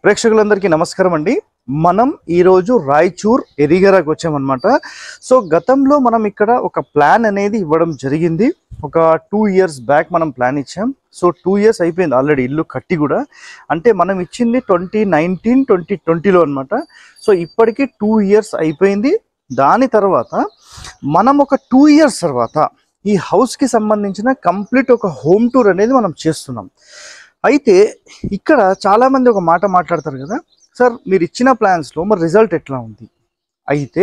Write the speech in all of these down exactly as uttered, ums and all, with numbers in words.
ప్రేక్షకులందరికీ నమస్కారం అండి. మనం ఈ రోజు రాయచూర్ ఎరిగేరాకు వచ్చామన్నమాట. సో గతంలో మనం ఇక్కడ ఒక ప్లాన్ అనేది ఇవ్వడం జరిగింది. ఒక టూ ఇయర్స్ బ్యాక్ మనం ప్లాన్ ఇచ్చాం. సో టూ ఇయర్స్ అయిపోయింది ఆల్రెడీ ఇల్లు కట్టి కూడా. అంటే మనం ఇచ్చింది ట్వంటీ నైన్టీన్ ట్వంటీ ట్వంటీలో అనమాట. సో ఇప్పటికీ టూ ఇయర్స్ అయిపోయింది. దాని తర్వాత మనం ఒక టూ ఇయర్స్ తర్వాత ఈ హౌస్కి సంబంధించిన కంప్లీట్ ఒక హోమ్ టూర్ అనేది మనం చేస్తున్నాం. అయితే ఇక్కడ చాలామంది ఒక మాట మాట్లాడతారు కదా, సార్ మీరు ఇచ్చిన ప్లాన్స్లో మరి రిజల్ట్ ఎట్లా ఉంది? అయితే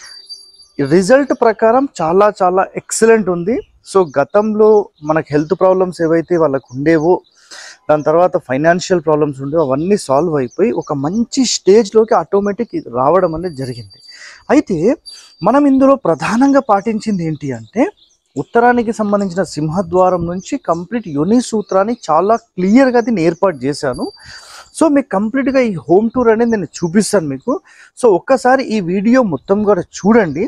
రిజల్ట్ ప్రకారం చాలా చాలా ఎక్సలెంట్ ఉంది. సో గతంలో మనకు హెల్త్ ప్రాబ్లమ్స్ ఏవైతే వాళ్ళకు ఉండేవో, దాని తర్వాత ఫైనాన్షియల్ ప్రాబ్లమ్స్ ఉండేవో అవన్నీ సాల్వ్ అయిపోయి ఒక మంచి స్టేజ్లోకి ఆటోమేటిక్ రావడం అనేది జరిగింది. అయితే మనం ఇందులో ప్రధానంగా పాటించింది ఏంటి అంటే, ఉత్తరానికి సంబంధించిన సింహద్వారం నుంచి కంప్లీట్ యోని సూత్రాన్ని చాలా క్లియర్గా దీన్ని ఏర్పాటు చేశాను. సో మీకు కంప్లీట్గా ఈ హోమ్ టూర్ అనేది నేను చూపిస్తాను మీకు. సో ఒక్కసారి ఈ వీడియో మొత్తం కూడా చూడండి.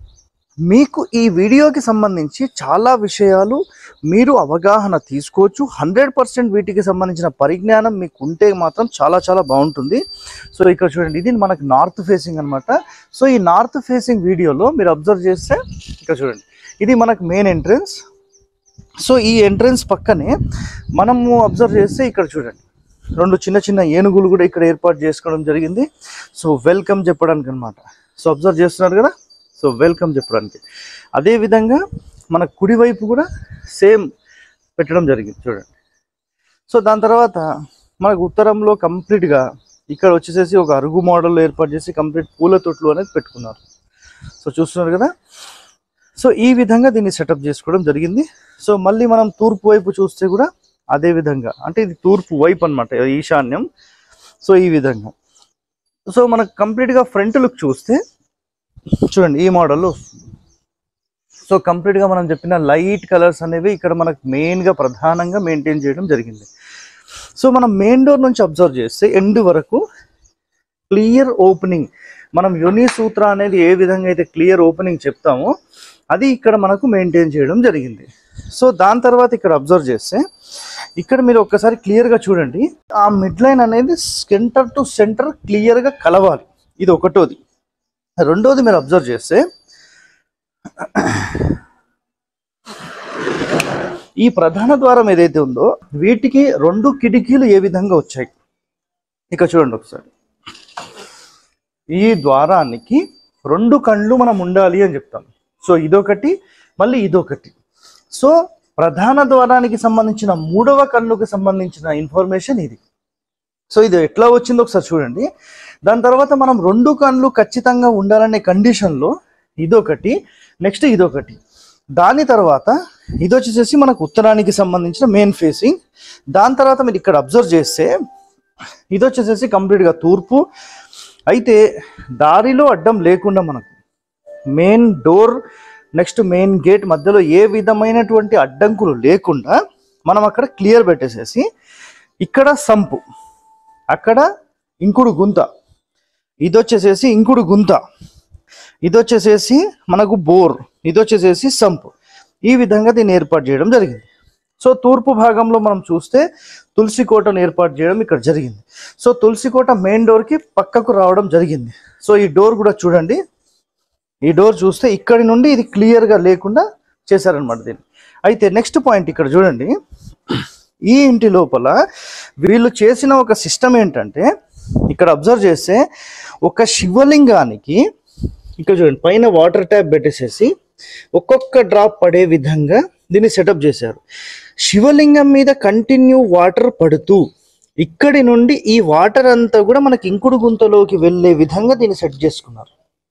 మీకు ఈ వీడియోకి సంబంధించి చాలా విషయాలు మీరు అవగాహన తీసుకోవచ్చు. హండ్రెడ్ పర్సెంట్ వీటికి సంబంధించిన పరిజ్ఞానం మీకు ఉంటే మాత్రం చాలా చాలా బాగుంటుంది. సో ఇక్కడ చూడండి, ఇది మనకు నార్త్ ఫేసింగ్ అనమాట. సో ఈ నార్త్ ఫేసింగ్ వీడియోలో మీరు అబ్జర్వ్ చేస్తే ఇక్కడ చూడండి, ఇది మనకు మెయిన్ ఎంట్రన్స్. సో ఈ ఎంట్రన్స్ పక్కనే మనము అబ్జర్వ్ చేస్తే ఇక్కడ చూడండి, రెండు చిన్న చిన్న ఏనుగులు కూడా ఇక్కడ ఏర్పాటు చేసుకోవడం జరిగింది. సో వెల్కమ్ చెప్పడానికి అనమాట. సో అబ్జర్వ్ చేస్తున్నారు కదా, సో వెల్కమ్ చెప్పడానికి. అదేవిధంగా మన కుడివైపు కూడా సేమ్ పెట్టడం జరిగింది చూడండి. సో దాని తర్వాత మనకు ఉత్తరంలో కంప్లీట్గా ఇక్కడ వచ్చేసేసి ఒక అరుగు మోడల్ ఏర్పాటు చేసి కంప్లీట్ పూల తొట్లు అనేది పెట్టుకున్నారు. సో చూస్తున్నారు కదా. సో ఈ విధంగా దీన్ని సెటప్ చేసుకోవడం జరిగింది. సో మళ్ళీ మనం తూర్పు వైపు చూస్తే కూడా అదే విధంగా, అంటే ఇది తూర్పు వైపు అనమాట, ఈశాన్యం. సో ఈ విధంగా. సో మనకు కంప్లీట్గా ఫ్రంట్ లుక్ చూస్తే చూడండి ఈ మోడల్లో వస్తుంది. సో కంప్లీట్గా మనం చెప్పిన లైట్ కలర్స్ అనేవి ఇక్కడ మనకు మెయిన్గా ప్రధానంగా మెయింటైన్ చేయడం జరిగింది. సో మనం మెయిన్ డోర్ నుంచి అబ్జర్వ్ చేస్తే ఎండ్ వరకు క్లియర్ ఓపెనింగ్, మనం యోని సూత్ర అనేది ఏ విధంగా అయితే క్లియర్ ఓపెనింగ్ చెప్తామో అది ఇక్కడ మనకు మెయింటైన్ చేయడం జరిగింది. సో దాని తర్వాత ఇక్కడ అబ్జర్వ్ చేస్తే ఇక్కడ మీరు ఒక్కసారి క్లియర్గా చూడండి, ఆ మిడ్ లైన్ అనేది సెంటర్ టు సెంటర్ క్లియర్గా కలవాలి. ఇది ఒకటోది. రెండోది మీరు అబ్జర్వ్ చేస్తే ఈ ప్రధాన ద్వారం ఏదైతే ఉందో వీటికి రెండు కిటికీలు ఏ విధంగా వచ్చాయి ఇక చూడండి ఒకసారి. ఈ ద్వారానికి రెండు కళ్ళు మనం ఉండాలి అని చెప్తాం. సో ఇదొకటి, మళ్ళీ ఇదొకటి. సో ప్రధాన ద్వారానికి సంబంధించిన మూడవ కన్నుకు సంబంధించిన ఇన్ఫర్మేషన్ ఇది. సో ఇది ఎట్లా వచ్చిందో ఒకసారి చూడండి. దాని తర్వాత మనం రెండు కళ్ళు ఖచ్చితంగా ఉండాలనే కండిషన్లో ఇదొకటి, నెక్స్ట్ ఇదొకటి. దాని తర్వాత ఇది వచ్చేసేసి మనకు ఉత్తరానికి సంబంధించిన మెయిన్ ఫేసింగ్. దాని తర్వాత మీరు ఇక్కడ అబ్జర్వ్ చేస్తే ఇది వచ్చేసేసి కంప్లీట్గా తూర్పు. అయితే దారిలో అడ్డం లేకుండా మనకు main door next main gate మధ్యలో ఏ విధమైనటువంటి అడ్డంకులు లేకుండా మనం అక్కడ క్లియర్ పెట్టేసేసి ఇక్కడ సంపు, అక్కడ ఇంకుడు గుంత, ఇది వచ్చేసేసి ఇంకుడు గుంత, ఇది వచ్చేసేసి మనకు బోర్, ఇది వచ్చేసేసి సంపు. ఈ విధంగా దీన్ని ఏర్పాటు చేయడం జరిగింది. సో తూర్పు భాగంలో మనం చూస్తే తులసి కోటను ఏర్పాటు చేయడం ఇక్కడ జరిగింది. సో తులసి కోట మెయిన్ డోర్కి పక్కకు రావడం జరిగింది. సో ఈ డోర్ కూడా చూడండి, ఈ డోర్ చూస్తే ఇక్కడి నుండి ఇది క్లియర్గా లేకుండా చేశారనమాట దీన్ని. అయితే నెక్స్ట్ పాయింట్ ఇక్కడ చూడండి, ఈ ఇంటి లోపల వీళ్ళు చేసిన ఒక సిస్టమ్ ఏంటంటే, ఇక్కడ అబ్జర్వ్ చేస్తే ఒక శివలింగానికి ఇక్కడ చూడండి పైన వాటర్ ట్యాప్ పెట్టేసేసి ఒక్కొక్క డ్రాప్ పడే విధంగా దీన్ని సెటప్ చేశారు. శివలింగం మీద కంటిన్యూ వాటర్ పడుతూ ఇక్కడి నుండి ఈ వాటర్ అంతా కూడా మనకి ఇంకుడు గుంతలోకి వెళ్ళే విధంగా దీన్ని సెట్ చేసుకున్నారు.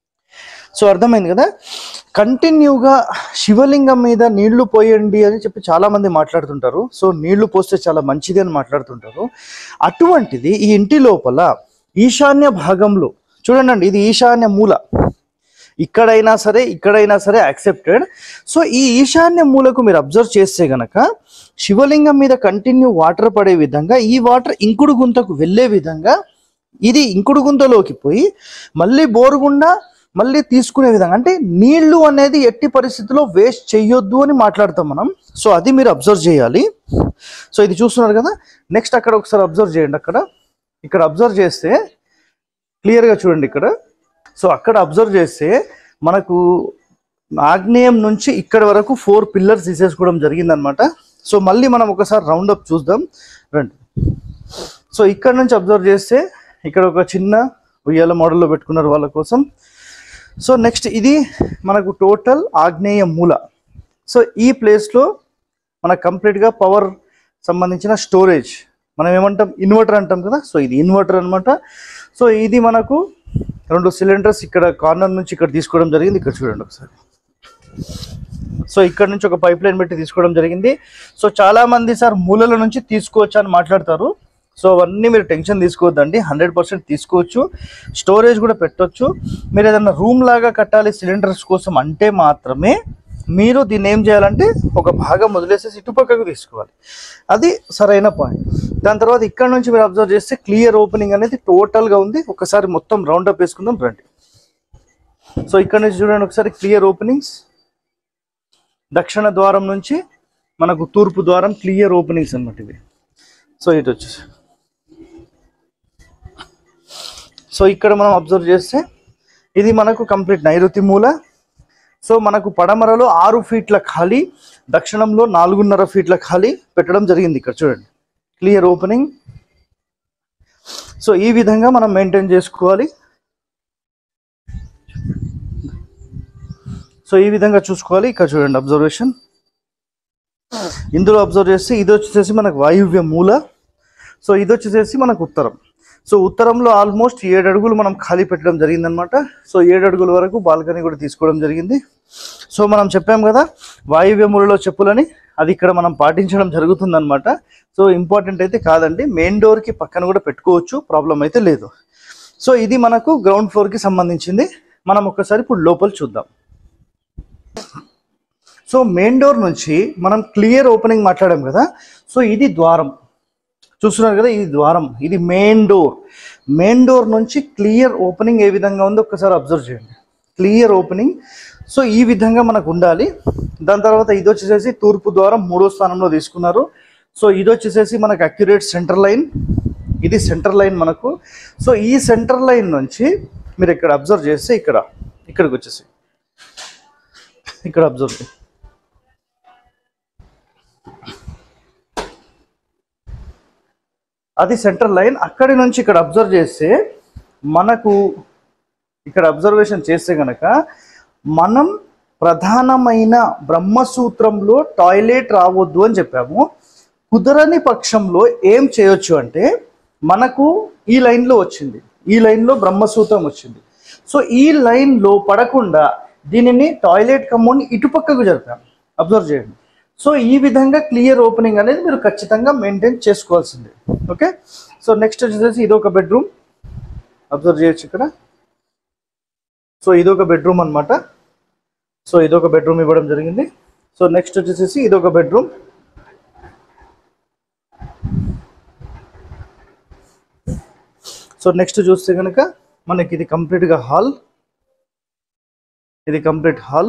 సో అర్థమైంది కదా. కంటిన్యూగా శివలింగం మీద నీళ్లు పోయండి అని చెప్పి చాలామంది మాట్లాడుతుంటారు. సో నీళ్లు పోస్తే చాలా మంచిది అని మాట్లాడుతుంటారు. అటువంటిది ఈ ఇంటి లోపల ఈశాన్య భాగంలో చూడండి, ఇది ఈశాన్య మూల, ఇక్కడైనా సరే ఇక్కడైనా సరే యాక్సెప్టెడ్. సో ఈ ఈశాన్య మూలకు మీరు అబ్జర్వ్ చేస్తే గనక శివలింగం మీద కంటిన్యూ వాటర్ పడే విధంగా ఈ వాటర్ ఇంకుడు గుంతకు వెళ్ళే విధంగా ఇది ఇంకుడు గుంతలోకి పోయి మళ్ళీ బోరుగుండా మళ్ళీ తీసుకునే విధంగా, అంటే నీళ్లు అనేది ఎట్టి పరిస్థితుల్లో వేస్ట్ చేయొద్దు అని మాట్లాడతాం మనం. సో అది మీరు అబ్జర్వ్ చేయాలి. సో ఇది చూస్తున్నారు కదా. నెక్స్ట్ అక్కడ ఒకసారి అబ్జర్వ్ చేయండి, అక్కడ ఇక్కడ అబ్జర్వ్ చేస్తే క్లియర్గా చూడండి ఇక్కడ. సో అక్కడ అబ్జర్వ్ చేస్తే మనకు ఆగ్నేయం నుంచి ఇక్కడ వరకు ఫోర్ పిల్లర్స్ తీసేసుకోవడం జరిగిందనమాట. సో మళ్ళీ మనం ఒకసారి రౌండ్ అప్ చూద్దాం రండి. సో ఇక్కడ నుంచి అబ్జర్వ్ చేస్తే ఇక్కడ ఒక చిన్న ఉయ్యాల మోడల్లో పెట్టుకున్నారు వాళ్ళ కోసం. సో నెక్స్ట్ ఇది మనకు టోటల్ ఆగ్నేయ మూల. సో ఈ ప్లేస్లో మనకు కంప్లీట్గా పవర్ సంబంధించిన స్టోరేజ్, మనం ఏమంటాం ఇన్వర్టర్ అంటాం కదా, సో ఇది ఇన్వర్టర్ అనమాట. సో ఇది మనకు రెండు సిలిండర్స్ ఇక్కడ కార్నర్ నుంచి ఇక్కడ తీసుకోవడం జరిగింది. ఇక్కడ చూడండి ఒకసారి. సో ఇక్కడ నుంచి ఒక పైప్ లైన్ పెట్టి తీసుకోవడం జరిగింది. సో చాలామంది సార్ మూలల నుంచి తీసుకోవచ్చు అని మాట్లాడతారు. సో అవన్నీ మీరు టెన్షన్ తీసుకోవద్దండి, హండ్రెడ్ పర్సెంట్ తీసుకోవచ్చు. స్టోరేజ్ కూడా పెట్టవచ్చు. మీరు ఏదైనా రూమ్ లాగా కట్టాలి సిలిండర్స్ కోసం అంటే మాత్రమే మీరు దీన్ని ఏం చేయాలంటే ఒక భాగం వదిలేసేసి ఇటుపక్కకు తీసుకోవాలి. అది సరైన పాయింట్. దాని తర్వాత ఇక్కడ నుంచి మీరు అబ్జర్వ్ చేస్తే క్లియర్ ఓపెనింగ్ అనేది టోటల్గా ఉంది. ఒకసారి మొత్తం రౌండ్ అప్ వేసుకుందాం రండి. సో ఇక్కడ నుంచి చూడండి ఒకసారి క్లియర్ ఓపెనింగ్స్. దక్షిణ ద్వారం నుంచి మనకు తూర్పు ద్వారం క్లియర్ ఓపెనింగ్స్ అన్నమాట ఇవి. సో ఇటు వచ్చేసి సో ఇక్కడ మనం అబ్జర్వ్ చేస్తే ఇది మనకు కంప్లీట్ నైరుతి మూల. సో మనకు పడమరలో ఆరు ఫీట్ల ఖాళీ, దక్షిణంలో నాలుగున్నర ఫీట్ల ఖాళీ పెట్టడం జరిగింది. ఇక్కడ చూడండి క్లియర్ ఓపెనింగ్. సో ఈ విధంగా మనం మెయింటైన్ చేసుకోవాలి. సో ఈ విధంగా చూసుకోవాలి. ఇక్కడ చూడండి అబ్జర్వేషన్. ఇందులో అబ్జర్వ్ చేస్తే ఇది వచ్చేసి మనకు వాయువ్య మూల. సో ఇది వచ్చేసి మనకు ఉత్తరం. సో ఉత్తరంలో ఆల్మోస్ట్ ఏడు అడుగులు మనం ఖాళీ పెట్టడం జరిగిందనమాట. సో ఏడు అడుగుల వరకు బాల్కనీ కూడా తీసుకోవడం జరిగింది. సో మనం చెప్పాం కదా వాయువ్య మూలలో చెప్పులని, అది ఇక్కడ మనం పాటించడం జరుగుతుందన్నమాట. సో ఇంపార్టెంట్ అయితే కాదండి, మెయిన్ డోర్కి పక్కన కూడా పెట్టుకోవచ్చు, ప్రాబ్లం అయితే లేదు. సో ఇది మనకు గ్రౌండ్ ఫ్లోర్కి సంబంధించింది. మనం ఒక్కసారి ఇప్పుడు లోపల చూద్దాం. సో మెయిన్ డోర్ నుంచి మనం క్లియర్ ఓపెనింగ్ మాట్లాడాం కదా. సో ఇది ద్వారం చూస్తున్నారు కదా, ఇది ద్వారం, ఇది మెయిన్ డోర్. మెయిన్ డోర్ నుంచి క్లియర్ ఓపెనింగ్ ఏ విధంగా ఉందో ఒక్కసారి అబ్జర్వ్ చేయండి. Clear opening. సో ఈ విధంగా మనకు ఉండాలి. దాని తర్వాత ఇది వచ్చేసేసి తూర్పు ద్వారం మూడో స్థానంలో తీసుకున్నారు. సో ఇది వచ్చేసేసి మనకు అక్యురేట్ సెంటర్ లైన్, ఇది సెంటర్ లైన్ మనకు. సో ఈ సెంటర్ లైన్ నుంచి మీరు ఇక్కడ అబ్జర్వ్ చేస్తే ఇక్కడ ఇక్కడికి వచ్చేసి ఇక్కడ అబ్జర్వ్ చేయండి. అది సెంటర్ లైన్. అక్కడి నుంచి ఇక్కడ అబ్జర్వ్ చేస్తే మనకు ఇక్కడ అబ్జర్వేషన్ చేస్తే కనుక మనం ప్రధానమైన బ్రహ్మసూత్రంలో టాయిలెట్ రావద్దు అని చెప్పాము. కుదరని పక్షంలో ఏం చేయొచ్చు అంటే మనకు ఈ లైన్లో వచ్చింది, ఈ లైన్లో బ్రహ్మసూత్రం వచ్చింది. సో ఈ లైన్లో పడకుండా దీనిని టాయిలెట్ కమ్మోని ఇటుపక్కకు జరిపాము. అబ్జర్వ్ చేయండి. సో ఈ విధంగా క్లియర్ ఓపెనింగ్ అనేది మీరు ఖచ్చితంగా మెయింటైన్ చేసుకోవాల్సిందే. ఓకే. సో నెక్స్ట్ వచ్చేసి ఇది ఒక బెడ్రూమ్ అబ్జర్వ్ చేయొచ్చు ఇక్కడ. సో ఇదొక బెడ్రూమ్ అనమాట. సో ఇదొక బెడ్రూమ్ ఇవ్వడం జరిగింది. సో నెక్స్ట్ వచ్చేసి ఇదొక బెడ్రూమ్. సో నెక్స్ట్ చూస్తే కనుక మనకి ఇది కంప్లీట్గా హాల్, ఇది కంప్లీట్ హాల్.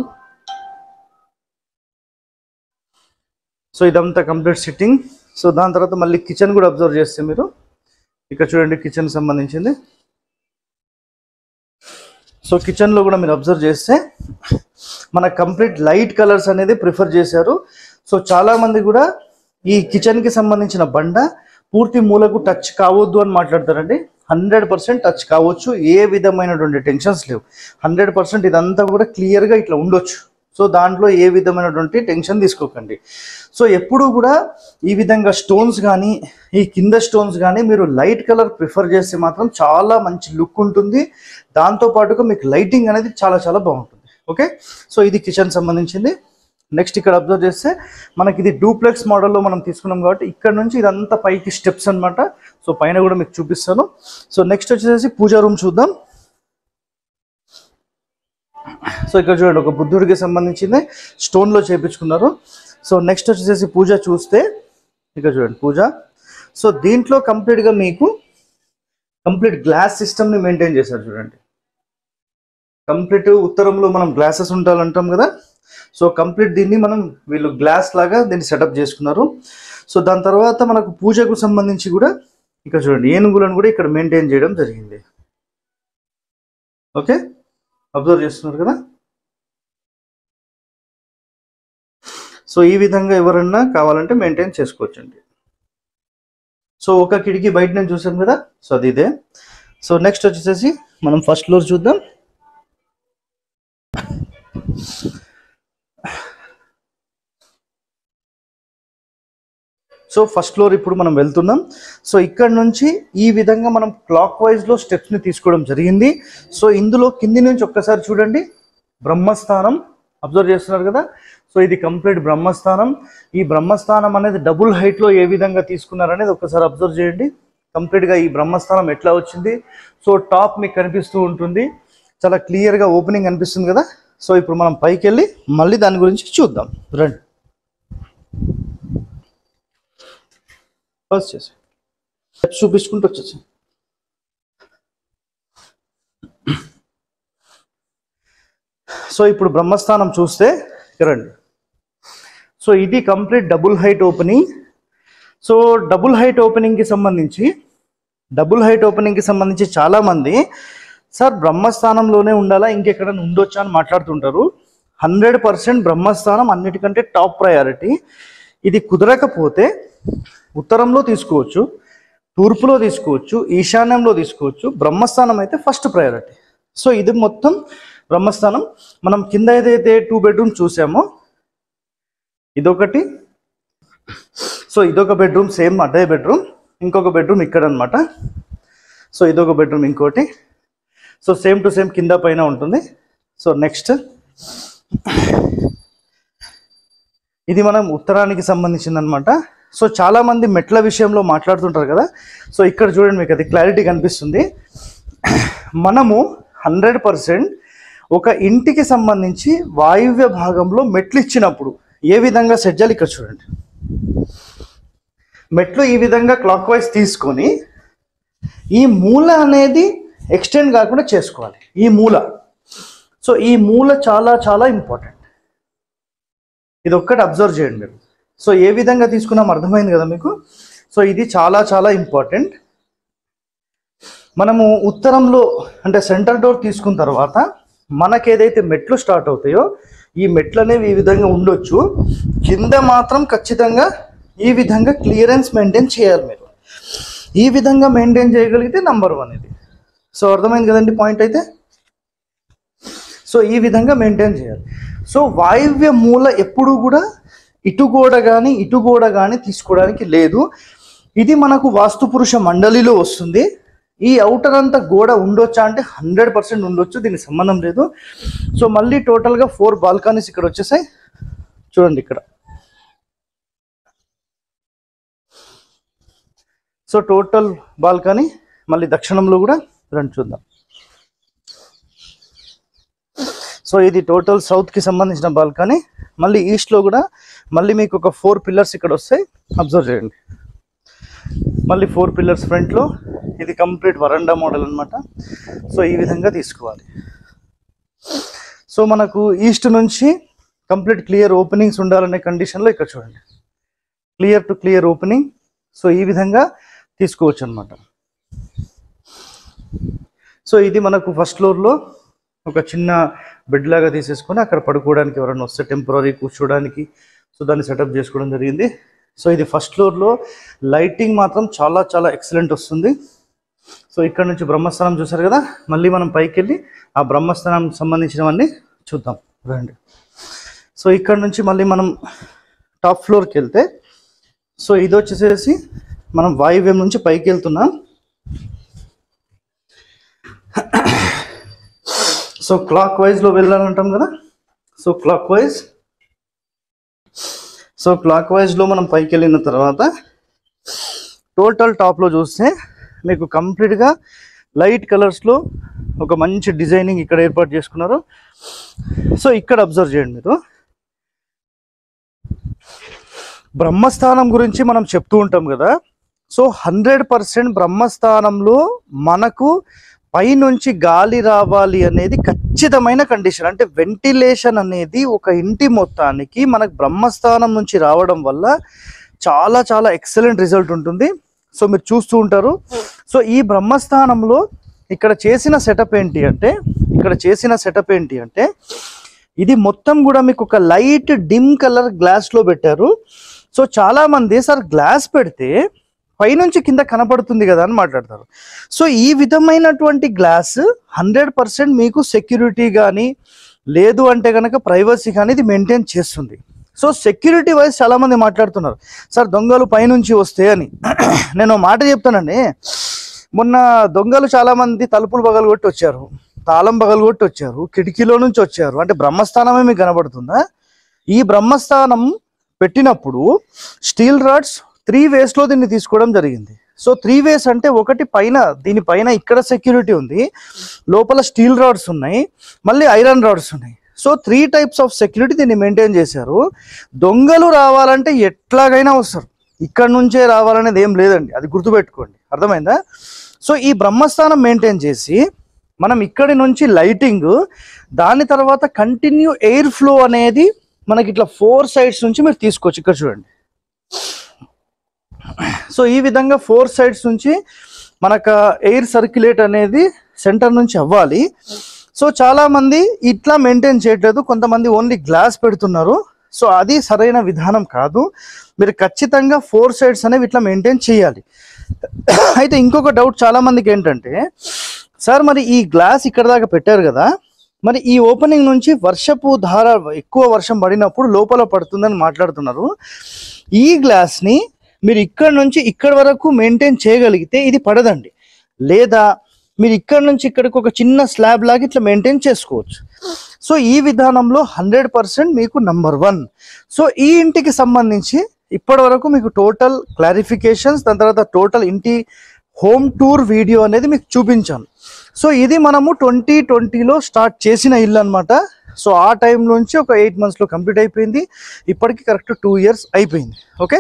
సో ఇదంతా కంప్లీట్ సిట్టింగ్. సో దాని తర్వాత మళ్ళీ కిచెన్ కూడా అబ్జర్వ్ చేస్తే మీరు ఇక్కడ చూడండి కిచెన్ సంబంధించింది. సో కిచెన్లో కూడా మీరు అబ్జర్వ్ చేస్తే మన కంప్లీట్ లైట్ కలర్స్ అనేది ప్రిఫర్ చేశారు. సో చాలామంది కూడా ఈ కిచెన్కి సంబంధించిన బండ పూర్తి మూలకు టచ్ కావద్దు అని మాట్లాడతారండి. హండ్రెడ్ పర్సెంట్ టచ్ కావచ్చు, ఏ విధమైనటువంటి టెన్షన్స్ లేవు. హండ్రెడ్ పర్సెంట్ ఇదంతా కూడా క్లియర్గా ఇట్లా ఉండొచ్చు. సో దాంట్లో ఏ విధమైనటువంటి టెన్షన్ తీసుకోకండి. సో ఎప్పుడు కూడా ఈ విధంగా స్టోన్స్ కానీ ఈ కింద స్టోన్స్ కానీ మీరు లైట్ కలర్ ప్రిఫర్ చేస్తే మాత్రం చాలా మంచి లుక్ ఉంటుంది. దాంతోపాటుగా మీకు లైటింగ్ అనేది చాలా చాలా బాగుంటుంది. ఓకే. సో ఇది కిచెన్ సంబంధించింది. నెక్స్ట్ ఇక్కడ అబ్జర్వ్ చేస్తే మనకి ఇది డూప్లెక్స్ మోడల్లో మనం తీసుకున్నాం కాబట్టి ఇక్కడ నుంచి ఇదంతా పైకి స్టెప్స్ అనమాట. సో పైన కూడా మీకు చూపిస్తాను. సో నెక్స్ట్ వచ్చేసి పూజా రూమ్ చూద్దాం. సో ఇక్కడ చూడండి ఒక బుద్ధుడికి సంబంధించింది స్టోన్లో చేయించుకున్నారు. సో నెక్స్ట్ వచ్చేసి పూజ చూస్తే ఇక్కడ చూడండి పూజ. సో దీంట్లో కంప్లీట్గా మీకు కంప్లీట్ గ్లాస్ సిస్టమ్ని మెయింటైన్ చేశారు చూడండి. కంప్లీట్ ఉత్తరంలో మనం గ్లాసెస్ ఉండాలంటాం కదా. సో కంప్లీట్ దీన్ని మనం వీళ్ళు గ్లాస్ లాగా దీన్ని సెటప్ చేసుకున్నారు. సో దాని తర్వాత మనకు పూజకు సంబంధించి కూడా ఇక్కడ చూడండి ఏనుగులను కూడా ఇక్కడ మెయింటైన్ చేయడం జరిగింది. ఓకే, అబ్జర్వ్ చేస్తున్నారు కదా. సో ఈ విధంగా ఎవరన్నా కావాలంటే మెయింటైన్ చేసుకోవచ్చండి. సో ఒక కిటికీ బయట నేను చూసాం కదా, సో అది ఇదే. సో నెక్స్ట్ వచ్చేసేసి మనం ఫస్ట్ ఫ్లోర్ చూద్దాం. సో ఫస్ట్ ఫ్లోర్ ఇప్పుడు మనం వెళ్తున్నాం. సో ఇక్కడ నుంచి ఈ విధంగా మనం క్లాక్ వైజ్లో స్టెప్స్ని తీసుకోవడం జరిగింది. సో ఇందులో కింది నుంచి ఒక్కసారి చూడండి, బ్రహ్మస్థానం అబ్జర్వ్ చేస్తున్నారు కదా. సో ఇది కంప్లీట్ బ్రహ్మస్థానం. ఈ బ్రహ్మస్థానం అనేది డబుల్ హైట్లో ఏ విధంగా తీసుకున్నారనేది ఒకసారి అబ్జర్వ్ చేయండి. కంప్లీట్గా ఈ బ్రహ్మస్థానం ఎట్లా వచ్చింది. సో టాప్ మీకు కనిపిస్తూ ఉంటుంది, చాలా క్లియర్గా ఓపెనింగ్ కనిపిస్తుంది కదా. సో ఇప్పుడు మనం పైకి వెళ్ళి మళ్ళీ దాని గురించి చూద్దాం రండి. ఫస్ట్ చేసి స్టెప్స్ చూపించుకుంటూ వచ్చేసి సో ఇప్పుడు బ్రహ్మస్థానం చూస్తే రండి. సో ఇది complete double height opening. So double height ఓపెనింగ్కి సంబంధించి డబుల్ హైట్ ఓపెనింగ్కి సంబంధించి చాలామంది సార్ బ్రహ్మస్థానంలోనే ఉండాలా ఇంకెక్కడైనా ఉండొచ్చా అని మాట్లాడుతుంటారు. హండ్రెడ్ పర్సెంట్ బ్రహ్మస్థానం అన్నిటికంటే టాప్ ప్రయారిటీ. ఇది కుదరకపోతే ఉత్తరంలో తీసుకోవచ్చు, తూర్పులో తీసుకోవచ్చు, ఈశాన్యంలో తీసుకోవచ్చు. బ్రహ్మస్థానం అయితే ఫస్ట్ ప్రయారిటీ. సో ఇది మొత్తం బ్రహ్మస్థానం. మనం కింద ఏదైతే టూ బెడ్రూమ్ చూసామో ఇదొకటి, సో ఇదొక బెడ్రూమ్ సేమ్ అదే బెడ్రూమ్, ఇంకొక బెడ్రూమ్ ఇక్కడ అనమాట. సో ఇదొక బెడ్రూమ్ ఇంకోటి. సో సేమ్ టు సేమ్ కింద పైన ఉంటుంది. సో నెక్స్ట్ ఇది మనం ఉత్తరానికి సంబంధించింది అనమాట. సో చాలామంది మెట్ల విషయంలో మాట్లాడుతుంటారు కదా. సో ఇక్కడ చూడండి మీకు అది క్లారిటీ కనిపిస్తుంది. మనము హండ్రెడ్ పర్సెంట్ ఒక ఇంటికి సంబంధించి వాయువ్య భాగంలో మెట్లు ఇచ్చినప్పుడు ఏ విధంగా సెట్ చేయాలి ఇక్కడ చూడండి. మెట్లు ఈ విధంగా క్లాక్ వైజ్ తీసుకొని ఈ మూల అనేది ఎక్స్టెండ్ కాకుండా చేసుకోవాలి. ఈ మూల, సో ఈ మూల చాలా చాలా ఇంపార్టెంట్. ఇది ఒక్కటి అబ్జర్వ్ చేయండి మీరు. సో ఏ విధంగా తీసుకున్నాం అర్థమైంది కదా మీకు. సో ఇది చాలా చాలా ఇంపార్టెంట్. మనము ఉత్తరంలో అంటే సెంటర్ డోర్ తీసుకున్న తర్వాత మనకు ఏదైతే మెట్లు స్టార్ట్ అవుతాయో ఈ మెట్లు అనేవి ఈ విధంగా ఉండొచ్చు. కింద మాత్రం ఖచ్చితంగా ఈ విధంగా క్లియరెన్స్ మెయింటైన్ చేయాలి మీరు. ఈ విధంగా మెయింటైన్ చేయగలిగితే నంబర్ వన్ ఇది. సో అర్థమైంది కదండి పాయింట్ అయితే. సో ఈ విధంగా మెయింటైన్ చేయాలి. సో వాయువ్య మూల ఎప్పుడు కూడా ఇటు గోడ కానీ ఇటు గోడ కానీ తీసుకోవడానికి లేదు. ఇది మనకు వాస్తు పురుష మండలిలో వస్తుంది. ఈ అవుటర్ అంతా గోడ ఉండొచ్చా అంటే హండ్రెడ్ పర్సెంట్ ఉండొచ్చు, దీనికి సంబంధం లేదు. సో మళ్ళీ టోటల్గా ఫోర్ బాల్కనీస్ ఇక్కడ వచ్చేసాయి చూడండి ఇక్కడ. సో టోటల్ బాల్కనీ మళ్ళీ దక్షిణంలో కూడా రండి చూద్దాం. సో ఇది టోటల్ సౌత్కి సంబంధించిన బాల్కనీ. మళ్ళీ ఈస్ట్లో కూడా మళ్ళీ మీకు ఒక ఫోర్ పిల్లర్స్ ఇక్కడ వస్తాయి, అబ్జర్వ్ చేయండి. మళ్ళీ ఫోర్ పిల్లర్స్ ఫ్రంట్లో. ఇది కంప్లీట్ వరండా మోడల్ అనమాట. సో ఈ విధంగా తీసుకోవాలి. సో మనకు ఈస్ట్ నుంచి కంప్లీట్ క్లియర్ ఓపెనింగ్స్ ఉండాలనే కండిషన్లో ఇక్కడ చూడండి, clear to clear opening. So ఈ విధంగా తీసుకోవచ్చు అనమాట. సో ఇది మనకు ఫస్ట్ ఫ్లోర్లో ఒక చిన్న బెడ్ లాగా తీసేసుకొని అక్కడ పడుకోవడానికి ఎవరైనా వస్తే టెంపరీ కూర్చోడానికి సో దాన్ని సెటప్ చేసుకోవడం జరిగింది. సో ఇది ఫస్ట్ ఫ్లోర్లో లైటింగ్ మాత్రం చాలా చాలా ఎక్సలెంట్ వస్తుంది. సో ఇక్కడ నుంచి బ్రహ్మస్థానం చూసారు కదా, మళ్ళీ మనం పైకి వెళ్ళి ఆ బ్రహ్మస్థానం సంబంధించినవన్నీ చూద్దాం రండి. సో ఇక్కడ నుంచి మళ్ళీ మనం టాప్ ఫ్లోర్కి వెళ్తే సో ఇది వచ్చేసేసి మనం వాయువ్యం నుంచి పైకి వెళ్తున్నాం. సో క్లాక్ వైజ్లో వెళ్ళాలంటాం కదా. సో క్లాక్ వైజ్ సో క్లాక్ వైజ్లో మనం పైకి వెళ్ళిన తర్వాత టోటల్ టాప్లో చూస్తే మీకు కంప్లీట్గా లైట్ కలర్స్లో ఒక మంచి డిజైనింగ్ ఇక్కడ ఏర్పాటు చేసుకున్నారు. సో ఇక్కడ అబ్జర్వ్ చేయండి మీరు. బ్రహ్మస్థానం గురించి మనం చెప్తూ ఉంటాం కదా. సో హండ్రెడ్ పర్సెంట్ బ్రహ్మస్థానంలో మనకు పైనుంచి గాలి రావాలి అనేది ఖచ్చితమైన కండిషన్. అంటే వెంటిలేషన్ అనేది ఒక ఇంటి మొత్తానికి మనకు బ్రహ్మస్థానం నుంచి రావడం వల్ల చాలా చాలా ఎక్సలెంట్ రిజల్ట్ ఉంటుంది. సో మీరు చూస్తూ ఉంటారు. సో ఈ బ్రహ్మస్థానంలో ఇక్కడ చేసిన సెటప్ ఏంటి అంటే ఇక్కడ చేసిన సెటప్ ఏంటి అంటే ఇది మొత్తం కూడా మీకు ఒక లైట్ డిమ్ కలర్ గ్లాస్ లో పెట్టారు. సో చాలా మంది సార్ గ్లాస్ పెడితే పైనుంచి కింద కనపడుతుంది కదా అని మాట్లాడతారు. సో ఈ విధమైనటువంటి గ్లాస్ హండ్రెడ్ పర్సెంట్ మీకు సెక్యూరిటీ కానీ లేదు అంటే కనుక ప్రైవసీ కానీ ఇది మెయింటైన్ చేస్తుంది. సో సెక్యూరిటీ వైజ్ చాలా మంది మాట్లాడుతున్నారు సార్ దొంగలు పైనుంచి వస్తే అని. నేను మాట చెప్తానండి, మొన్న దొంగలు చాలా మంది తలుపులు పగలగొట్టి వచ్చారు, తాళం పగలగొట్టి వచ్చారు, కిటికీలో నుంచి వచ్చారు. అంటే బ్రహ్మస్థానమే మీకు కనబడుతుందా? ఈ బ్రహ్మస్థానం పెట్టినప్పుడు స్టీల్ రాడ్స్ త్రీ వేస్ లో దీన్ని తీసుకోవడం జరిగింది. సో త్రీ వేస్ అంటే ఒకటి పైన దీనిపైన ఇక్కడ సెక్యూరిటీ ఉంది, లోపల స్టీల్ రాడ్స్ ఉన్నాయి, మళ్ళీ ఐరన్ రాడ్స్ ఉన్నాయి. So three types of security దీన్ని మెయింటైన్ చేశారు. దొంగలు రావాలంటే ఎట్లాగైనా వస్తారు, ఇక్కడ నుంచే రావాలనేది ఏం లేదండి, అది గుర్తుపెట్టుకోండి, అర్థమైందా? సో ఈ బ్రహ్మస్థానం మెయింటైన్ చేసి మనం ఇక్కడి నుంచి లైటింగ్, దాని తర్వాత కంటిన్యూ ఎయిర్ ఫ్లో అనేది మనకి ఇట్లా ఫోర్ సైడ్స్ నుంచి మీరు తీసుకోవచ్చు. ఇక్కడ చూడండి. సో ఈ విధంగా ఫోర్ సైడ్స్ నుంచి మనకు ఎయిర్ సర్క్యులేట్ అనేది సెంటర్ నుంచి అవ్వాలి. సో చాలా మంది ఇట్లా మెయింటైన్ చేయట్లేదు, కొంతమంది ఓన్లీ గ్లాస్ పెడుతున్నారు. సో అది సరైన విధానం కాదు. మీరు ఖచ్చితంగా ఫోర్ సైడ్స్ అనేవి ఇట్లా మెయింటైన్ చేయాలి. అయితే ఇంకొక డౌట్ చాలా మందికి ఏంటంటే సార్ మరి ఈ గ్లాస్ ఇక్కడ దాకా పెట్టారు కదా, మరి ఈ ఓపెనింగ్ నుంచి వర్షపు ధార ఎక్కువ వర్షం పడినప్పుడు లోపల పడుతుందని మాట్లాడుతున్నారు. ఈ గ్లాస్ని మీరు ఇక్కడ నుంచి ఇక్కడ వరకు మెయింటైన్ చేయగలిగితే ఇది పడదండి. లేదా మీరు ఇక్కడ నుంచి ఇక్కడికి ఒక చిన్న స్లాబ్ లాగా ఇట్లా మెయింటైన్ చేసుకోవచ్చు. సో ఈ విధానంలో హండ్రెడ్ పర్సెంట్ మీకు నంబర్ వన్. సో ఈ ఇంటికి సంబంధించి ఇప్పటి వరకు మీకు టోటల్ క్లారిఫికేషన్స్, దాని తర్వాత టోటల్ ఇంటి హోమ్ టూర్ వీడియో అనేది మీకు చూపించాను. సో ఇది మనము ట్వంటీ ట్వంటీలో స్టార్ట్ చేసిన ఇల్లు అనమాట. సో ఆ టైం నుంచి ఒక ఎయిట్ మంత్స్లో కంప్లీట్ అయిపోయింది. ఇప్పటికి కరెక్ట్ టూ ఇయర్స్ అయిపోయింది. ఓకే,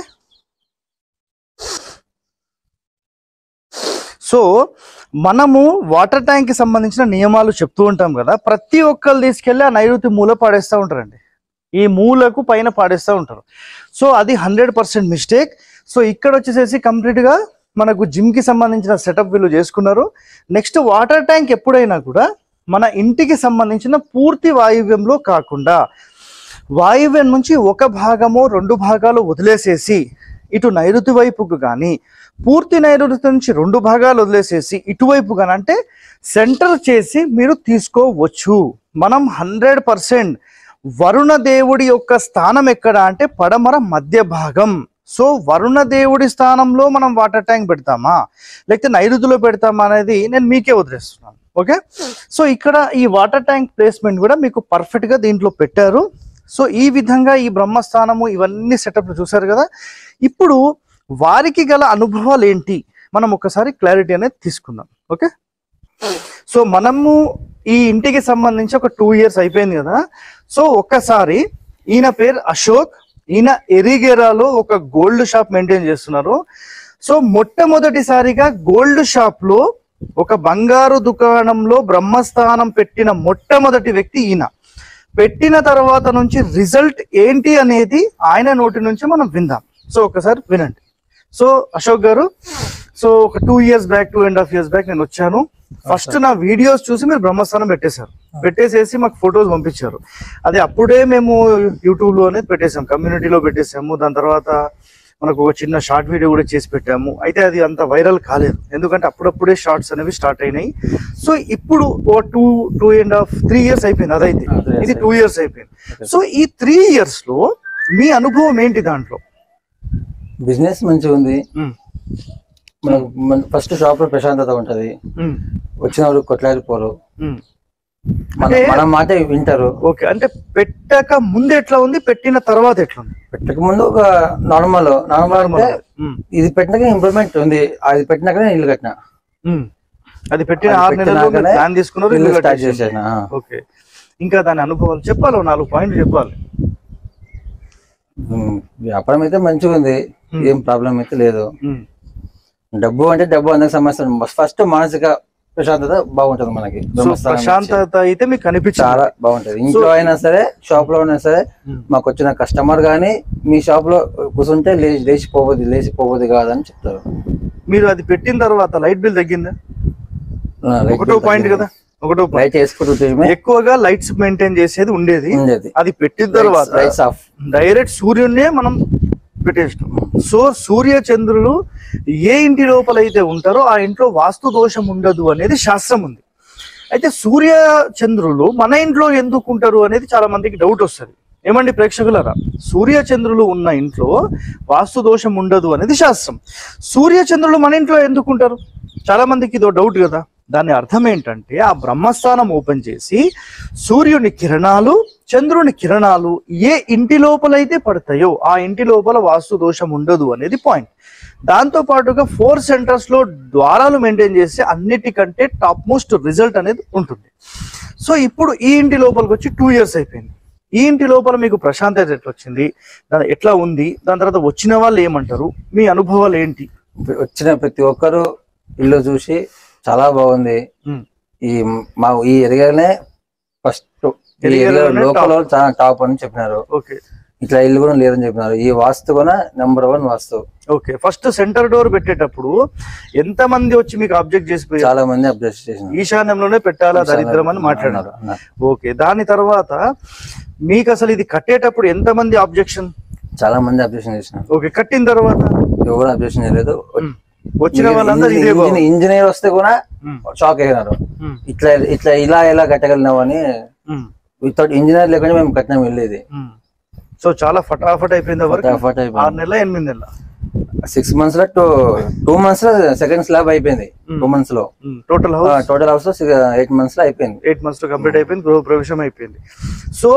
సో మనము వాటర్ ట్యాంక్ కి సంబంధించిన నియమాలు చెప్తూ ఉంటాం కదా, ప్రతి ఒక్కరు తీసుకెళ్ళి ఆ నైరుతి మూల పాడేస్తూ ఉంటారండి, ఈ మూలకు పైన పాడేస్తూ ఉంటారు. సో అది హండ్రెడ్ పర్సెంట్ మిస్టేక్. సో ఇక్కడ వచ్చేసేసి కంప్లీట్గా మనకు జిమ్కి సంబంధించిన సెటప్ వీళ్ళు చేసుకున్నారు. నెక్స్ట్ వాటర్ ట్యాంక్ ఎప్పుడైనా కూడా మన ఇంటికి సంబంధించిన పూర్తి వాయువ్యంలో కాకుండా వాయువ్యం నుంచి ఒక భాగమో రెండు భాగాలు వదిలేసేసి ఇటు నైరుతి వైపుకు కానీ, పూర్తి నైరుతి నుంచి రెండు భాగాలు వదిలేసేసి ఇటువైపు కానీ అంటే సెంటర్ చేసి మీరు తీసుకోవచ్చు. మనం హండ్రెడ్ పర్సెంట్ వరుణ దేవుడి యొక్క స్థానం ఎక్కడ అంటే పడమర మధ్య భాగం. సో వరుణ దేవుడి స్థానంలో మనం వాటర్ ట్యాంక్ పెడతామా లేకపోతే నైరుతిలో పెడతామా అనేది నేను మీకే వదిలేస్తున్నాను. ఓకే, సో ఇక్కడ ఈ వాటర్ ట్యాంక్ ప్లేస్మెంట్ కూడా మీకు పర్ఫెక్ట్గా దీంట్లో పెట్టారు. సో ఈ విధంగా ఈ బ్రహ్మస్థానము ఇవన్నీ సెటప్లు చూసారు కదా. ఇప్పుడు వారికి గల అనుభవాలు ఏంటి మనం ఒకసారి క్లారిటీ అనేది తీసుకుందాం. ఓకే, సో మనము ఈ ఇంటికి సంబంధించి ఒక టూ ఇయర్స్ అయిపోయింది కదా. సో ఒక్కసారి ఈయన పేరు అశోక్, ఈయన ఎరిగేరాలో ఒక గోల్డ్ షాప్ మెయింటైన్ చేస్తున్నారు. సో మొట్టమొదటిసారిగా గోల్డ్ షాప్ లో ఒక బంగారు దుకాణంలో బ్రహ్మస్థానం పెట్టిన మొట్టమొదటి వ్యక్తి ఈయన. పెట్టిన తర్వాత నుంచి రిజల్ట్ ఏంటి అనేది ఆయన నోటి నుంచి మనం విందాం. సో ఒకసారి వినండి. సో అశోక్ గారు, సో ఒక two years back two and half years back నేను వచ్చాను. ఫస్ట్ నా వీడియోస్ చూసి మీరు బ్రహ్మస్థానం పెట్టేశారు, పెట్టేసేసి మాకు ఫొటోస్ పంపించారు. అది అప్పుడే మేము యూట్యూబ్ లో అనేది పెట్టేసాం, కమ్యూనిటీలో పెట్టేసాము. దాని తర్వాత మనకు ఒక చిన్న షార్ట్ వీడియో కూడా చేసి పెట్టాము. అయితే అది అంత వైరల్ కాలేదు, ఎందుకంటే అప్పుడప్పుడే షార్ట్స్ అనేవి స్టార్ట్ అయినాయి. సో ఇప్పుడు ఓ two two and half three years అయిపోయింది, అదైతే ఇది టూ ఇయర్స్ అయిపోయింది. సో ఈ త్రీ ఇయర్స్ లో మీ అనుభవం ఏంటి? దాంట్లో బిజినెస్ మంచిగా ఉంది. మనకు ఫస్ట్ షాప్ లో ప్రశాంతత ఉంటది, వచ్చిన వాళ్ళు కొట్లాడిపోరు, మన మాట వింటారు. ఓకే, అంటే పెట్టక ముందు ఎట్లా ఉంది, పెట్టిన తర్వాత ఎట్లా ఉంది? పెట్టక ముందు ఒక నార్మల్ నార్మల్ అంటే ఇది పెట్టినాక ఇంప్రూవ్మెంట్ ఉంది. అది పెట్టినాకనే ఇల్లు కట్టినా, అది పెట్టిన ఆరు నెలల్లో ప్లాన్ తీసుకున్నారు, ఇల్లు స్టార్ట్ చేశాను. ఓకే, ఇంకా దాని అనుభవాలు చెప్పాలి, నాలుగు పాయింట్లు చెప్పాలి. వ్యాపారం అయితే మంచిగా ఉంది, ఏం ప్రాబ్లం అయితే లేదు. డబ్బు అంటే డబ్బు అందరికి సమస్య. ఫస్ట్ మానసిక ప్రశాంతత బాగుంటది మనకి. ప్రశాంతత అయితే మీకు కనిపించి చాలా బాగుంటది. ఇంట్లో అయినా సరే, షాప్ లో అయినా సరే, మాకు వచ్చిన కస్టమర్ గానీ మీ షాప్ లో కూర్చుంటే లేచిపోవద్దు లేచిపోవద్దు కాదని చెప్తారు. మీరు అది పెట్టిన తర్వాత లైట్ బిల్ తగ్గిందా? ఒకటో పాయింట్ కదా, ఒకటో లైట్ వేసుకుంటే ఎక్కువగా లైట్స్ మెయింటైన్ చేసేది ఉండేది. అది పెట్టిన తర్వాత డైరెక్ట్ సూర్యుడినే మనం పెట్టేస్తాం. సో సూర్య చంద్రులు ఏ ఇంటి లోపల అయితే ఉంటారో ఆ ఇంట్లో వాస్తు దోషం ఉండదు అనేది శాస్త్రం ఉంది. అయితే సూర్య చంద్రులు మన ఇంట్లో ఎందుకు ఉంటారు అనేది చాలా మందికి డౌట్ వస్తుంది. ఏమండి ప్రేక్షకులారా, సూర్య చంద్రులు ఉన్న ఇంట్లో వాస్తు దోషం ఉండదు అనేది శాస్త్రం. సూర్య చంద్రులు మన ఇంట్లో ఎందుకు ఉంటారు? చాలా మందికి ఇదో డౌట్ కదా. దాని అర్థం ఏంటంటే ఆ బ్రహ్మస్థానం ఓపెన్ చేసి సూర్యుని కిరణాలు చంద్రుని కిరణాలు ఏ ఇంటి లోపలైతే పడతాయో ఆ ఇంటి లోపల వాస్తు దోషం ఉండదు అనేది పాయింట్. దాంతో పాటుగా ఫోర్ సెంటర్స్ లో ద్వారాలు మెయింటైన్ చేస్తే అన్నిటికంటే టాప్ మోస్ట్ రిజల్ట్ అనేది ఉంటుంది. సో ఇప్పుడు ఈ ఇంటి లోపలికి వచ్చి టూ ఇయర్స్ అయిపోయింది. ఈ ఇంటి లోపల మీకు ప్రశాంతత ఎట్లా వచ్చింది, దాని ఎట్లా ఉంది, దాని తర్వాత వచ్చిన వాళ్ళు ఏమంటారు, మీ అనుభవాలు ఏంటి? వచ్చిన ప్రతి ఒక్కరు ఇల్లు చూసి చాలా బాగుంది, ఈ మా ఈ ఏరియాలోనే ఫస్ట్ లోకల్ చాలా టాప్ అని చెప్పినారు. ఓకే, ఇట్లా ఇల్లు కూడా లేదని చెప్పినారు. ఈ వాస్తు కూడా నెంబర్ వన్ వాస్తు. ఓకే, ఫస్ట్ సెంటర్ డోర్ పెట్టేటప్పుడు ఎంత మంది వచ్చి మీకు అబ్జెక్ట్ చేసి చాలా మంది అబ్జెక్ట్ చేసి ఈశాన్యంలోనే పెట్టాలా దరిద్రం అని మాట్లాడారు. ఓకే, దాని తర్వాత మీకు అసలు ఇది కట్టేటప్పుడు ఎంత మంది అబ్జెక్షన్? చాలా మంది అబ్జెక్షన్ చేసినారు. ఓకే, కట్టిన తర్వాత ఎవరు అబ్జెక్షన్ చేయలేదు. వచ్చిన వాళ్ళందరూ ఇంజనీర్ వస్తే కూడా షాక్ అయినారు. ఇట్లా ఇట్లా ఇలా ఎలా కట్టగలిగినావు అని. వితౌట్ ఇంజనీర్ లేకుండా మేము కట్టినాం వెళ్ళేది. సో చాలా ఫటాఫట్ అయిపోయింది. ఫటాఫట్ అయిపోయింది. ఆరు నెలల ఎనిమిది నెలల సిక్స్ మంత్స్ లో టూ టూ మంత్స్ లో సెకండ్ స్లాబ్ అయిపోయింది. టూ మంత్స్ లో టోటల్ హౌస్ టోటల్ హౌస్ లో ఎయిట్ మంత్స్ లో అయిపోయింది. ఎయిట్ మంత్స్ లో కంప్లీట్ అయిపోయింది, గృహ ప్రవేశం అయిపోయింది. సో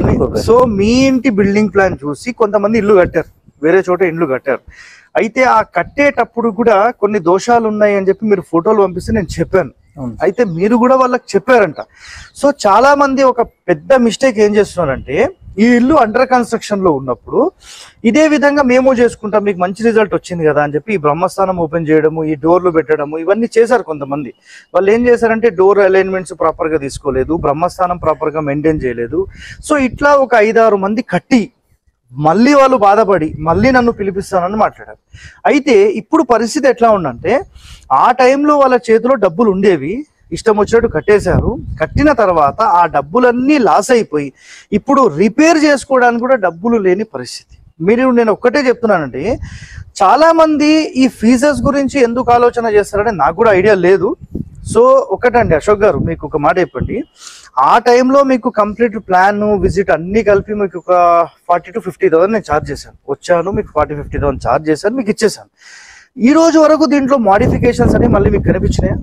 సో మీ ఇంటి బిల్డింగ్ ప్లాన్ చూసి కొంతమంది ఇల్లు కట్టారు, వేరే చోట ఇల్లు కట్టారు. అయితే ఆ కట్టేటప్పుడు కూడా కొన్ని దోషాలు ఉన్నాయి అని చెప్పి మీరు ఫోటోలు పంపిస్తే నేను చెప్పాను. అయితే మీరు కూడా వాళ్ళకి చెప్పారంట. సో చాలా మంది ఒక పెద్ద మిస్టేక్ ఏం చేస్తున్నారంటే, ఈ ఇల్లు అండర్ కన్స్ట్రక్షన్ లో ఉన్నప్పుడు ఇదే విధంగా మేము చేసుకుంటాం, మీకు మంచి రిజల్ట్ వచ్చింది కదా అని చెప్పి ఈ బ్రహ్మస్థానం ఓపెన్ చేయడము, ఈ డోర్లు పెట్టడము ఇవన్నీ చేశారు కొంతమంది. వాళ్ళు ఏం చేశారంటే డోర్ అలైన్మెంట్స్ ప్రాపర్ గా తీసుకోలేదు, బ్రహ్మస్థానం ప్రాపర్ గా మెయింటైన్ చేయలేదు. సో ఇట్లా ఒక ఐదారు మంది కట్టి మళ్ళీ వాళ్ళు బాధపడి మళ్ళీ నన్ను పిలిపిస్తానని మాట్లాడారు. అయితే ఇప్పుడు పరిస్థితి ఎట్లా ఉందంటే, ఆ టైంలో వాళ్ళ చేతిలో డబ్బులు ఉండేవి, ఇష్టం వచ్చినట్టు కట్టేశారు. కట్టిన తర్వాత ఆ డబ్బులన్నీ లాస్ అయిపోయి ఇప్పుడు రిపేర్ చేసుకోవడానికి కూడా డబ్బులు లేని పరిస్థితి. మీరు నేను ఒక్కటే చెప్తున్నానండి, చాలా మంది ఈ ఫీజెస్ గురించి ఎందుకు ఆలోచన చేస్తారని నాకు కూడా ఐడియా లేదు. సో ఒకటండి అశోక్ గారు, మీకు ఒక మాట చెప్పండి. ఆ టైంలో మీకు కంప్లీట్ ప్లాన్ విజిట్ అన్ని కలిపి మీకు ఒక ఫార్టీ టు ఫిఫ్టీ థౌసండ్ నేను ఛార్జ్ చేశాను. వచ్చాను, మీకు ఫార్టీ ఫిఫ్టీ థౌసండ్ ఛార్జ్ చేశాను, మీకు ఇచ్చేసాను. ఈ రోజు వరకు దీంట్లో మోడిఫికేషన్స్ అని మళ్ళీ మీకు కనిపించినాయా?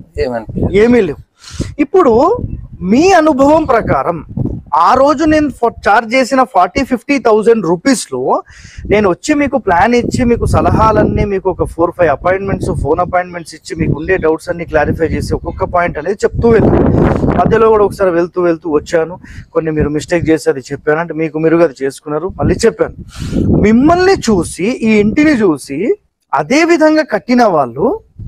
ఏమీ లేవు. ఇప్పుడు మీ అనుభవం ప్రకారం ఆ రోజు నేను ఛార్జ్ చేసిన ఫార్టీ ఫిఫ్టీ థౌజండ్ రూపీస్ లో నేను వచ్చి మీకు ప్లాన్ ఇచ్చి మీకు సలహాలన్నీ, మీకు ఒక four five appointments phone appointments ఇచ్చి మీకు ఉండే డౌట్స్ అన్ని క్లారిఫై చేసి ఒక్కొక్క పాయింట్ అనేది చెప్తూ వెళ్ళాను. మధ్యలో కూడా ఒకసారి వెళ్తూ వెళ్తూ వచ్చాను, కొన్ని మీరు మిస్టేక్ చేసి అది చెప్పాను అంటే మీకు మీరు అది చేసుకున్నారు, మళ్ళీ చెప్పాను. మిమ్మల్ని చూసి ఈ ఇంటిని చూసి అదే విధంగా కట్టిన వాళ్ళు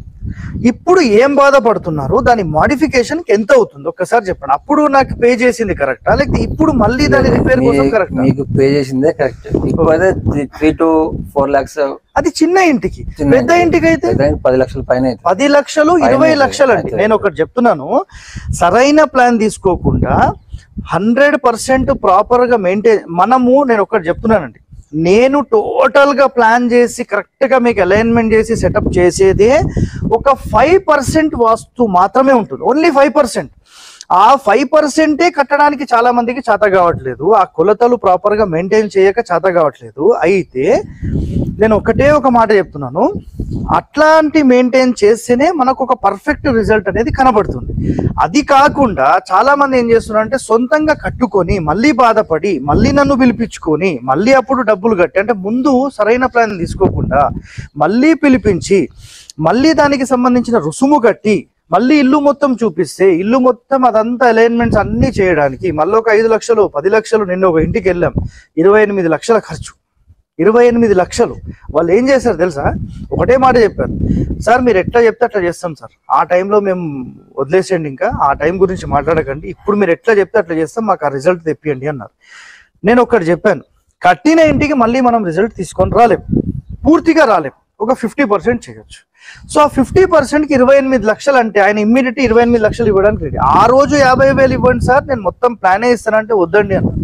ఇప్పుడు ఏం బాధపడుతున్నారు, దాని మోడిఫికేషన్ కి ఎంత అవుతుంది ఒక్కసారి చెప్పండి. అప్పుడు నాకు పే చేసింది కరెక్టా, లేకపోతే ఇప్పుడు మళ్ళీ దాని రిపేర్ కోసం కరెక్ట్? మీకు పే చేసిందే correct. Three to four lakhs అది చిన్న ఇంటికి. పెద్ద ఇంటికి అయితే పది లక్షల పైన, పది లక్షలు ఇరవై లక్షలు అండి. నేను ఒకటి చెప్తున్నాను, సరైన ప్లాన్ తీసుకోకుండా హండ్రెడ్ పర్సెంట్ ప్రాపర్ గా మెయింటైన్ మనము, నేను ఒకటి చెప్తున్నానండి, నేను టోటల్ గా ప్లాన్ చేసి కరెక్ట్ గా మీకు అలైన్మెంట్ చేసి సెటప్ చేసేదే ఒక ఫైవ్ పర్సెంట్ వాస్తు మాత్రమే ఉంటుంది, ఓన్లీ ఫైవ్ పర్సెంట్. ఆ ఫైవ్ పర్సెంటే కట్టడానికి చాలా మందికి చేత కావట్లేదు, ఆ కొలతలు ప్రాపర్ గా మెయింటైన్ చేయక చేత కావట్లేదు. అయితే నేను ఒకటే ఒక మాట చెప్తున్నాను, అట్లాంటి మెయింటైన్ చేస్తేనే మనకు ఒక పర్ఫెక్ట్ రిజల్ట్ అనేది కనబడుతుంది. అది కాకుండా చాలా మంది ఏం చేస్తున్నారు అంటే సొంతంగా కట్టుకొని మళ్ళీ బాధపడి మళ్ళీ నన్ను పిలిపించుకొని మళ్ళీ అప్పుడు డబ్బులు కట్టి, అంటే ముందు సరైన ప్లాన్ తీసుకోకుండా మళ్ళీ పిలిపించి మళ్ళీ దానికి సంబంధించిన రుసుము కట్టి మళ్ళీ ఇల్లు మొత్తం చూపిస్తే, ఇల్లు మొత్తం అదంతా అలైన్మెంట్స్ అన్ని చేయడానికి మళ్ళీ ఒక ఐదు లక్షలు పది లక్షలు నిన్న ఒక ఇంటికి వెళ్ళాం, ఇరవై ఎనిమిది లక్షల ఖర్చు. ఇరవై ఎనిమిది లక్షలు వాళ్ళు ఏం చేశారు తెలుసా? ఒకటే మాట చెప్పారు, సార్ మీరు ఎట్లా చెప్తే అట్లా చేస్తాం సార్, ఆ టైంలో మేము వదిలేసేయండి, ఇంకా ఆ టైం గురించి మాట్లాడకండి, ఇప్పుడు మీరు ఎట్లా చెప్తే అట్లా చేస్తాం, మాకు ఆ రిజల్ట్ తెప్పియండి అన్నారు. నేను ఒకటి చెప్పాను, కట్టిన ఇంటికి మళ్ళీ మనం రిజల్ట్ తీసుకొని రాలేం, పూర్తిగా రాలేం, ఒక ఫిఫ్టీ పర్సెంట్ చేయొచ్చు. సో ఆ ఫిఫ్టీ పర్సెంట్కి ఇరవై ఎనిమిది లక్షలు అంటే ఆయన ఇమ్మీడియట్ ఇరవై ఎనిమిది లక్షలు ఇవ్వడానికి రెడీ. ఆ రోజు యాభై వేలు ఇవ్వండి సార్, నేను మొత్తం ప్లానే ఇస్తానంటే వద్దండి అన్న.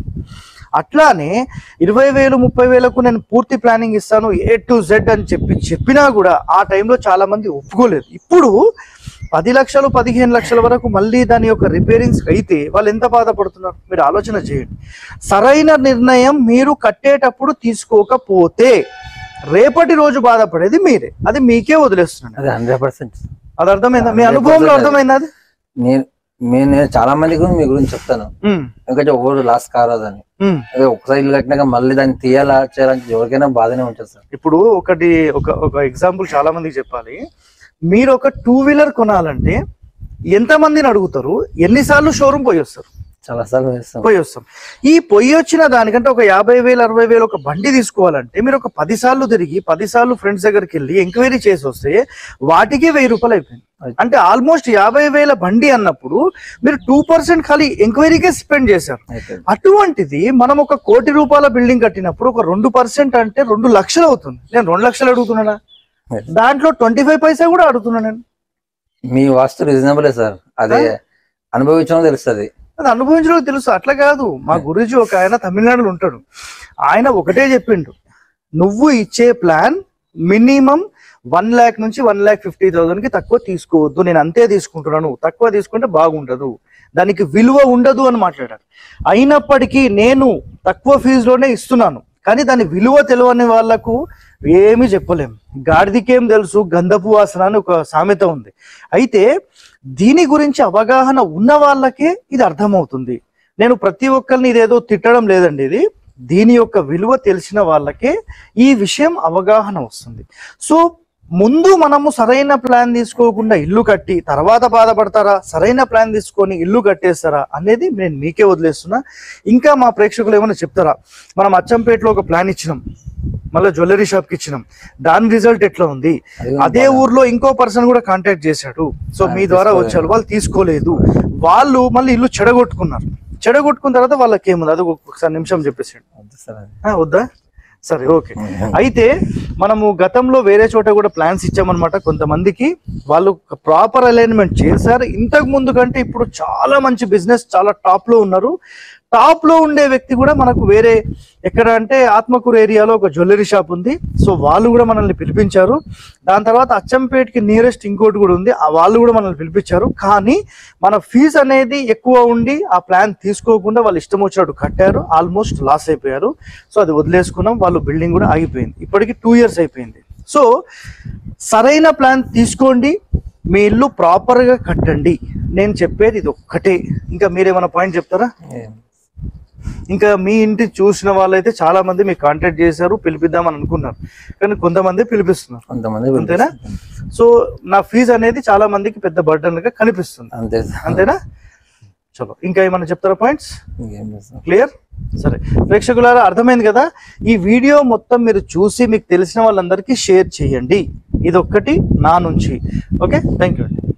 అట్లానే ఇరవై వేలు ముప్పై వేలకు నేను పూర్తి ప్లానింగ్ ఇస్తాను ఏ టు జెడ్ అని చెప్పి చెప్పినా కూడా ఆ టైంలో చాలా మంది ఒప్పుకోలేదు. ఇప్పుడు పది లక్షలు పదిహేను లక్షల వరకు మళ్ళీ దాని యొక్క రిపేరింగ్స్ అయితే వాళ్ళు ఎంత బాధపడుతున్నారు మీరు ఆలోచన చేయండి. సరైన నిర్ణయం మీరు కట్టేటప్పుడు తీసుకోకపోతే రేపటి రోజు బాధపడేది మీరే, అది మీకే వదిలేస్తున్నాను. అది హండ్రెడ్ పర్సెంట్ అది అర్థమైందా? మీ అనుభవంలో అర్థమైందా? అది నేను నేను చాలా మందికి మీ గురించి చెప్తాను, ఎందుకంటే ఎవరు లాస్ కారాదని. ఒకసారి ఇల్లు కట్టినాక మళ్ళీ దాన్ని తీయాలా చేయాలని ఎవరికైనా బాధనే ఉంటుంది సార్. ఇప్పుడు ఒకటి ఒక ఒక ఎగ్జాంపుల్ చాలా మందికి చెప్పాలి. మీరు ఒక టూ వీలర్ కొనాలంటే ఎంత మందిని అడుగుతారు, ఎన్నిసార్లు షోరూమ్ పోయి వస్తారు? చాలా సార్లు వేస్తాం పోయి వస్తాం. ఈ పొయ్యి వచ్చిన దానికంటే ఒక యాభై వేలు అరవై వేలు ఒక బండి తీసుకోవాలంటే మీరు ఒక పది సార్లు తిరిగి పది సార్లు ఫ్రెండ్స్ దగ్గరికి వెళ్ళి ఎంక్వైరీ చేసి వస్తే వాటికి వెయ్యి రూపాయలు అయిపోయింది. అంటే ఆల్మోస్ట్ యాభై వేల బండి అన్నప్పుడు మీరు టూ పర్సెంట్ ఖాళీ ఎంక్వైరీకే స్పెండ్ చేశారు. అటువంటిది మనం ఒక కోటి రూపాయల బిల్డింగ్ కట్టినప్పుడు ఒక రెండు పర్సెంట్ అంటే రెండు లక్షలు అవుతుంది. నేను రెండు లక్షలు అడుగుతున్నానా? దాంట్లో ట్వంటీ ఫైవ్ పైసా కూడా అడుగుతున్నా నేను. మీ వాస్తు రీజనబులే సార్, అదే అనుభవించడం తెలుస్తుంది. అది అనుభవించడం తెలుసు. అట్లా కాదు, మా గురూజీ ఒక ఆయన తమిళనాడులో ఉంటాడు, ఆయన ఒకటే చెప్పిండు, నువ్వు ఇచ్చే ప్లాన్ మినిమం వన్ ల్యాక్ నుంచి వన్ ల్యాక్ ఫిఫ్టీ థౌసండ్ కి తక్కువ తీసుకోవద్దు, నేను అంతే తీసుకుంటున్నాను, తక్కువ తీసుకుంటే బాగుండదు, దానికి విలువ ఉండదు అని మాట్లాడారు. అయినప్పటికీ నేను తక్కువ ఫీజులోనే ఇస్తున్నాను, కానీ దాని విలువ తెలియని వాళ్లకు ఏమీ చెప్పలేము. గాడిదికేం తెలుసు గంధపు వాసన అని ఒక సామెత ఉంది. అయితే దీని గురించి అవగాహన ఉన్న వాళ్ళకే ఇది అర్థమవుతుంది. నేను ప్రతి ఒక్కరిని ఇదేదో తిట్టడం లేదండి, ఇది దీని యొక్క విలువ తెలిసిన వాళ్ళకే ఈ విషయం అవగాహన వస్తుంది. సో ముందు మనము సరైన ప్లాన్ తీసుకోకుండా ఇల్లు కట్టి తర్వాత బాధపడతారా, సరైన ప్లాన్ తీసుకొని ఇల్లు కట్టేస్తారా అనేది నేను మీకే వదిలేస్తున్నా. ఇంకా మా ప్రేక్షకులు ఏమైనా చెప్తారా? మనం అచ్చంపేటలో ఒక ప్లాన్ ఇచ్చినాం, మళ్ళీ జ్యువెలరీ షాప్ కి ఇచ్చినాం, దాని రిజల్ట్ ఎట్లా ఉంది? అదే ఊర్లో ఇంకో పర్సన్ కూడా కాంటాక్ట్ చేశాడు, సో మీ ద్వారా వచ్చారు, వాళ్ళు తీసుకోలేదు, వాళ్ళు మళ్ళీ ఇల్లు చెడగొట్టుకున్నారు. చెడగొట్టుకున్న తర్వాత వాళ్ళకి ఏముంది అది ఒకసారి నిమిషం చెప్పేసాడు. వద్దా? సరే, ఓకే. అయితే మనము గతంలో వేరే చోట కూడా ప్లాన్స్ ఇచ్చామన్నమాట కొంతమందికి, వాళ్ళు ప్రాపర్ అలైన్మెంట్ చేశారు. ఇంతకు ముందు కంటే ఇప్పుడు చాలా మంచి బిజినెస్, చాలా టాప్ లో ఉన్నారు. టాప్ లో ఉండే వ్యక్తి కూడా మనకు వేరే ఎక్కడ అంటే ఆత్మకూరు ఏరియాలో ఒక జ్యువెలరీ షాప్ ఉంది, సో వాళ్ళు కూడా మనల్ని పిలిపించారు. దాని తర్వాత అచ్చంపేటకి నియరెస్ట్ ఇంకోటి కూడా ఉంది, ఆ వాళ్ళు కూడా మనల్ని పిలిపించారు. కానీ మన ఫీజు అనేది ఎక్కువ ఉండి ఆ ప్లాన్ తీసుకోకుండా వాళ్ళు ఇష్టం వచ్చినట్టు కట్టారు, ఆల్మోస్ట్ లాస్ అయిపోయారు. సో అది వదిలేసుకున్నాం, వాళ్ళు బిల్డింగ్ కూడా ఆగిపోయింది. ఇప్పటికి టూ ఇయర్స్ అయిపోయింది. సో సరైన ప్లాన్ తీసుకోండి, మీ ఇల్లు ప్రాపర్ గా కట్టండి. నేను చెప్పేది ఇది ఒక్కటే. ఇంకా మీరేమైనా పాయింట్ చెప్తారా? ఇంకా మీ ఇంటి చూసిన వాళ్ళైతే చాలా మంది మీకు కాంటాక్ట్ చేశారు, పిలిపిద్దామని అనుకున్నారు, కానీ కొంతమంది పిలిపిస్తున్నారు, కొంతమంది అంతేనా? సో నా ఫీజు అనేది చాలా మందికి పెద్ద బర్డన్ గా కనిపిస్తుంది, అంతే అంతేనా? చలో, ఇంకా ఏమన్నా చెప్తారా పాయింట్స్? క్లియర్? సరే ప్రేక్షకులారా, అర్థమైంది కదా? ఈ వీడియో మొత్తం మీరు చూసి మీకు తెలిసిన వాళ్ళందరికీ షేర్ చేయండి. ఇది ఒక్కటి నా నుంచి. ఓకే, థ్యాంక్ యూ అండి.